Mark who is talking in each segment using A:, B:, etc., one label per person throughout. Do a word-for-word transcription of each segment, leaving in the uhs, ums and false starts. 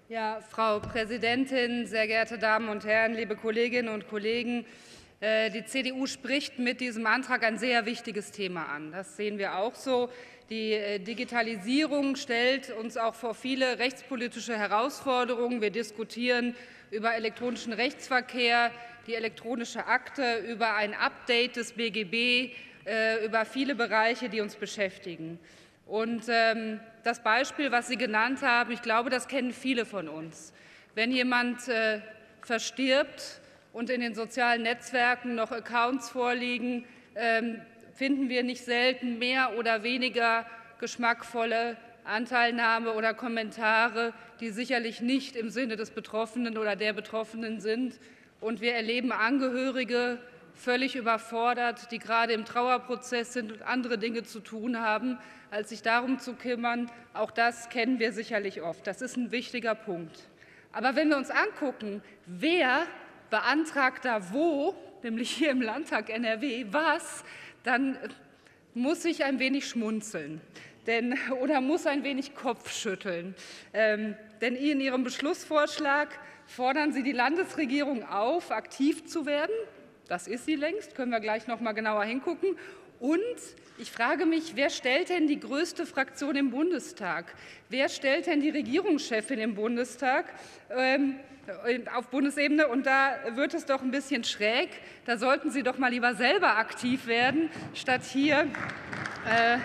A: Ja, Frau Präsidentin, sehr geehrte Damen und Herren, liebe Kolleginnen und Kollegen! Die C D U spricht mit diesem Antrag ein sehr wichtiges Thema an. Das sehen wir auch so. Die Digitalisierung stellt uns auch vor viele rechtspolitische Herausforderungen. Wir diskutieren über elektronischen Rechtsverkehr, die elektronische Akte, über ein Update des B G B, über viele Bereiche, die uns beschäftigen. Und ähm, das Beispiel, was Sie genannt haben, ich glaube, das kennen viele von uns. Wenn jemand äh, verstirbt und in den sozialen Netzwerken noch Accounts vorliegen, ähm, finden wir nicht selten mehr oder weniger geschmackvolle Anteilnahme oder Kommentare, die sicherlich nicht im Sinne des Betroffenen oder der Betroffenen sind. Und wir erleben Angehörige völlig überfordert, die gerade im Trauerprozess sind und andere Dinge zu tun haben, als sich darum zu kümmern. Auch das kennen wir sicherlich oft. Das ist ein wichtiger Punkt. Aber wenn wir uns angucken, wer beantragt da wo, nämlich hier im Landtag N R W, was, dann muss ich ein wenig schmunzeln denn, oder muss ein wenig Kopfschütteln. Ähm, denn in Ihrem Beschlussvorschlag fordern Sie die Landesregierung auf, aktiv zu werden. Das ist sie längst, können wir gleich noch mal genauer hingucken. Und ich frage mich, wer stellt denn die größte Fraktion im Bundestag? Wer stellt denn die Regierungschefin im Bundestag ähm, auf Bundesebene? Und da wird es doch ein bisschen schräg. Da sollten Sie doch mal lieber selber aktiv werden, statt hier, äh,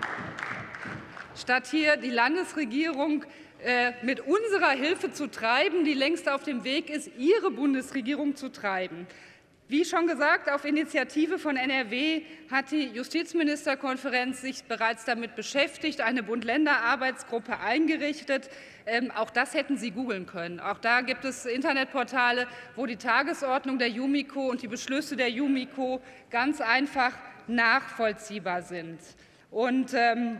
A: statt hier die Landesregierung äh, mit unserer Hilfe zu treiben, die längst auf dem Weg ist, Ihre Bundesregierung zu treiben. Wie schon gesagt, auf Initiative von N R W hat die Justizministerkonferenz sich bereits damit beschäftigt, eine Bund-Länder-Arbeitsgruppe eingerichtet. Ähm, auch das hätten Sie googeln können. Auch da gibt es Internetportale, wo die Tagesordnung der JUMIKO und die Beschlüsse der JUMIKO ganz einfach nachvollziehbar sind. Und ähm,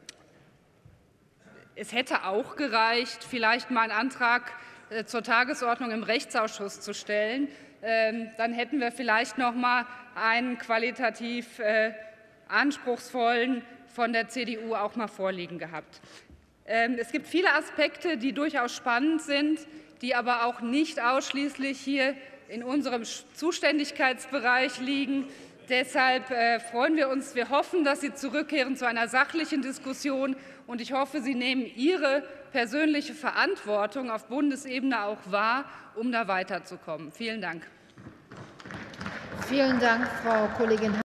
A: es hätte auch gereicht, vielleicht mal einen Antrag äh, zur Tagesordnung im Rechtsausschuss zu stellen. Ähm, dann hätten wir vielleicht noch mal einen qualitativ äh, anspruchsvollen von der C D U auch mal vorliegen gehabt. Ähm, es gibt viele Aspekte, die durchaus spannend sind, die aber auch nicht ausschließlich hier in unserem Zuständigkeitsbereich liegen. Deshalb äh, freuen wir uns, wir hoffen, dass Sie zurückkehren zu einer sachlichen Diskussion. Und ich hoffe, Sie nehmen Ihre persönliche Verantwortung auf Bundesebene auch wahr, um da weiterzukommen. Vielen Dank.
B: Vielen Dank, Frau Kollegin